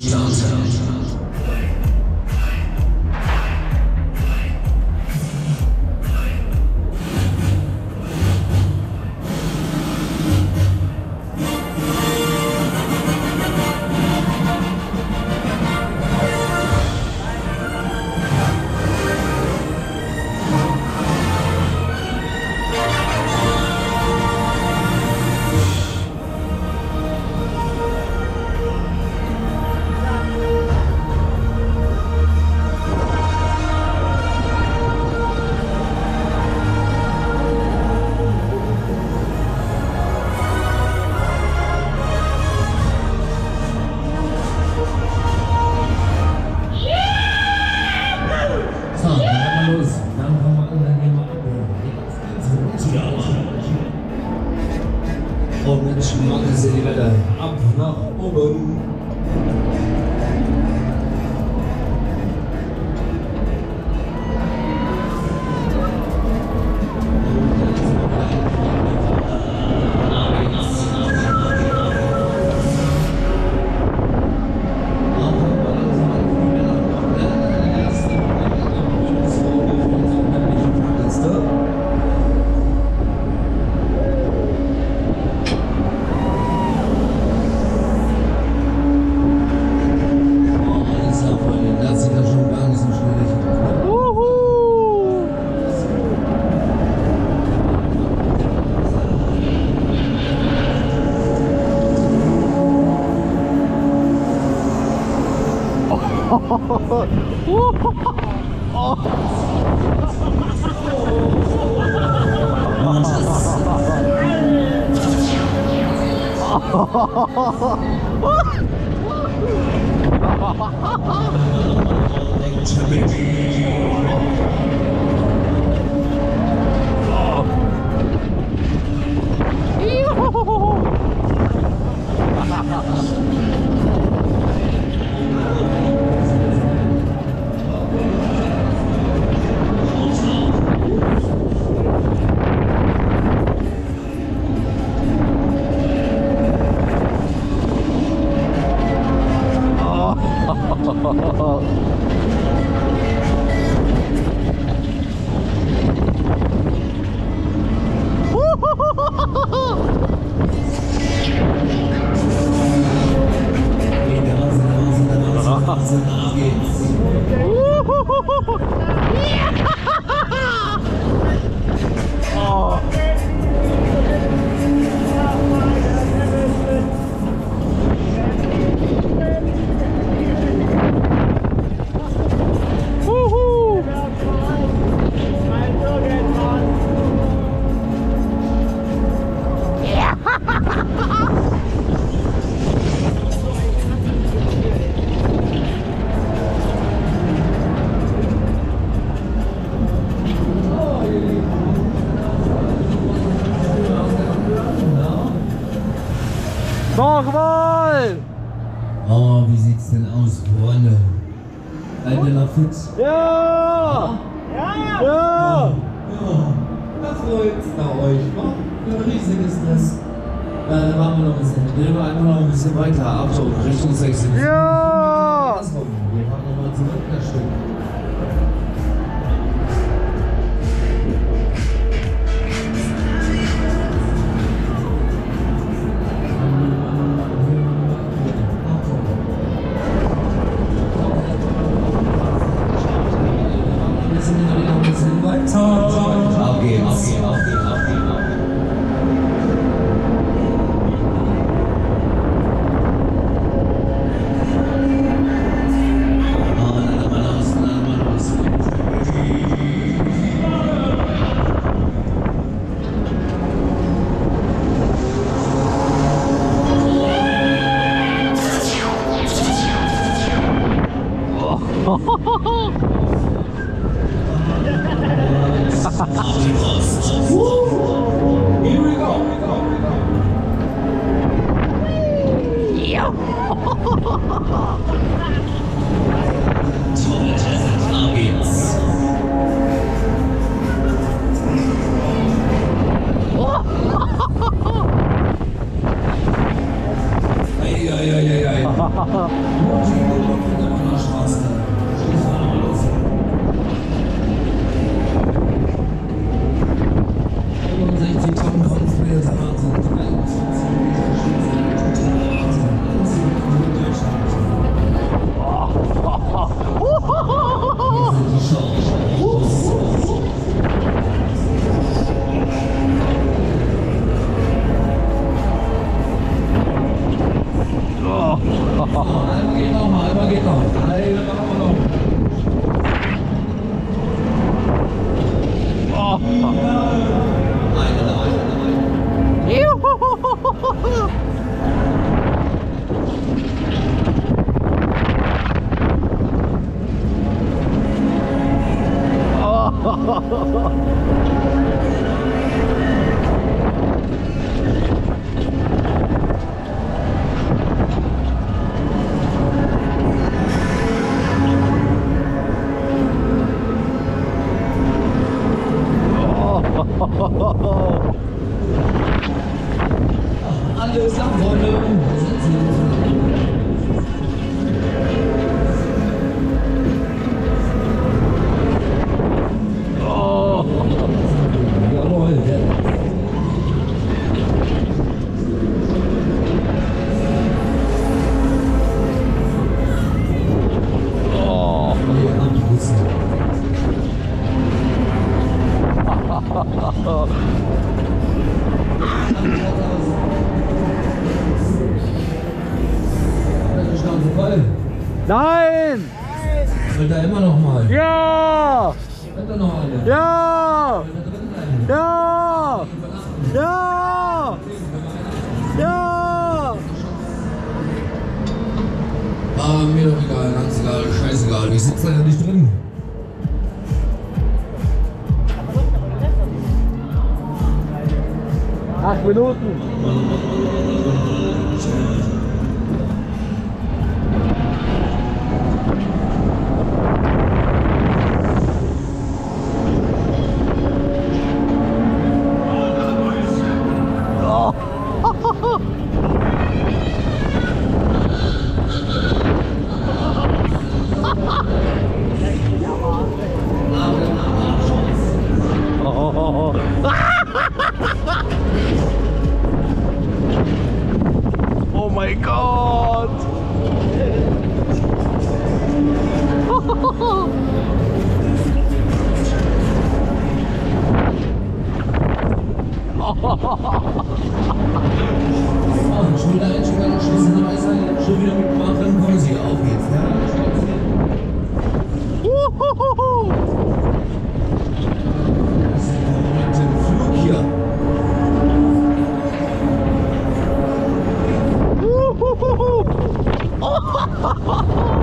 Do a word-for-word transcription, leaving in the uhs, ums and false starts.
Oh Mensch, morgen ist ja die Welle. Ab nach oben. Nochmal! Oh, wie sieht's denn aus, Freunde? Seid ihr noch fit? Ja! Ja! Ja! Ja! Da freut's da euch, wa? Ein riesiges Stress. Ja, dann machen wir noch ein bisschen. Nehmen wir einfach noch ein bisschen weiter. Achtung, Richtung sechs. Ja! Wir fahren nochmal zurück, das Stück. Auf geht's. Auf geht's. Auf geht's. Auf geht's. Here we go. Auf geht's. Ladies Eieieiei. Straße. fünfundsechzig Tonnen konstruierter Wahnsinn. Einmal geht noch mal, einmal geht noch. Eine machen wir noch. Oh. Eine, eine, eine. Juhu. Alles am Freunde. Oh. Jawohl. Oh. Nein! Wollt ihr immer noch mal? Ja! Wollt ihr noch eine? Ja! Wollt ihr drin bleiben? Ja! Ja! Ja! Ah, mir doch egal, ganz egal, scheißegal. Ich sitze da ja nicht drin. Acht Minuten! Oh mein Gott! Oh, schon wieder ein, schon wieder schließen, aber ist halt schon wieder mit Quadren, kommen Sie auf jetzt. Ja? Das ist ein Flug hier. Oh,